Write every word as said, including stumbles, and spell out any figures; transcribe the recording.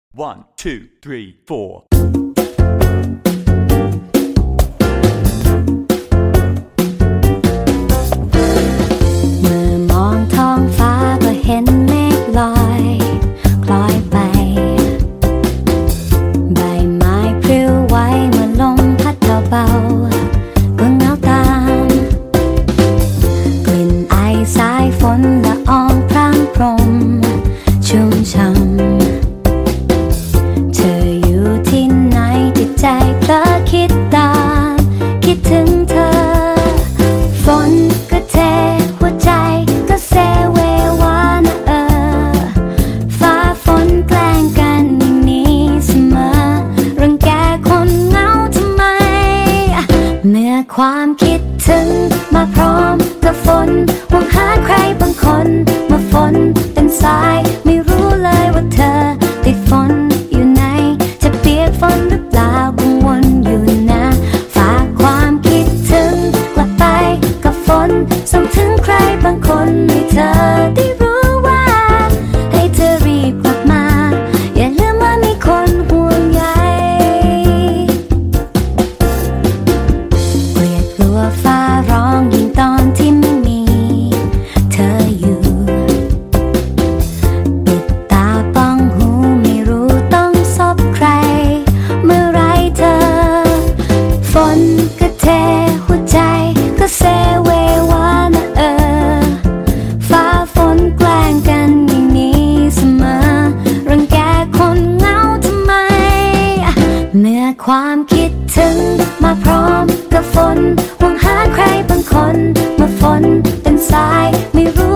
One, two, three, four. เมื่อมองท้องฟ้าก็เห็นเมฆลอยคล้อยไปใบไม้พลิ้วไหวเมื่อลมพัดเบาๆก็เหงาตามกลิ่นไอสายฝนละอองพรางพรมชุ่มช่ำเธออยู่ที่ไหนจิตใจเพลอคิดตามคิดถึงเธอฝนก็เทหัวใจก็เซเววานะเออฟ้าฝนแกล้งกันอย่างนี้เสมอรังแกคนเหงาทำไมเมื่อความคิดถึงมาพร้อมกับฝนหวังหาใครบางคนเมื่อฝนเป็นสายไม่รู้เลยว่าเธอติดฝนอยู่ไหนจะเปียกฝนหรือเปล่ากังวลอยู่นะฝากความคิดถึงกลับไปกับฝนส่งถึงใครบางคนให้เธอได้รู้ว่าให้เธอรีบกลับมาอย่าลืมว่ามีคนห่วงใยเกลียดกลัวฟ้าร้องยิ่งตอนที่ไม่มีเธออยู่ปิดตาป้องหูไม่รู้ต้องซบใครเมื่อไรเธอฝนก็เทหัวใจก็เซเววานะเออฟ้าฝนแกล้งกันอย่างนี้เสมอรังแกคนเหงาทำไมเมื่อความคิดถึงมาพร้อมกับฝนหวังหาใครบางคนเมื่อฝนเป็นสายไม่รู้